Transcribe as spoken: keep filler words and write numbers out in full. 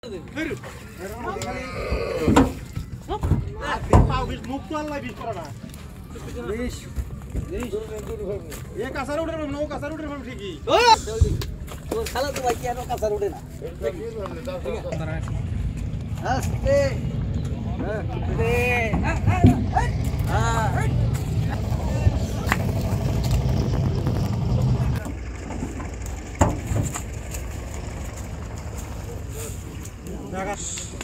পাও বিশ মুখ তো আল্লাহ বিশ করা না বিশ বিশ এ কাঁচার উঠে না ও কাঁচার উঠে ভাব ঠিকই তোর খালা তো ভাই কেন কাঁচার উঠে না আস্তে হ্যাঁ হ্যাঁ Nagas.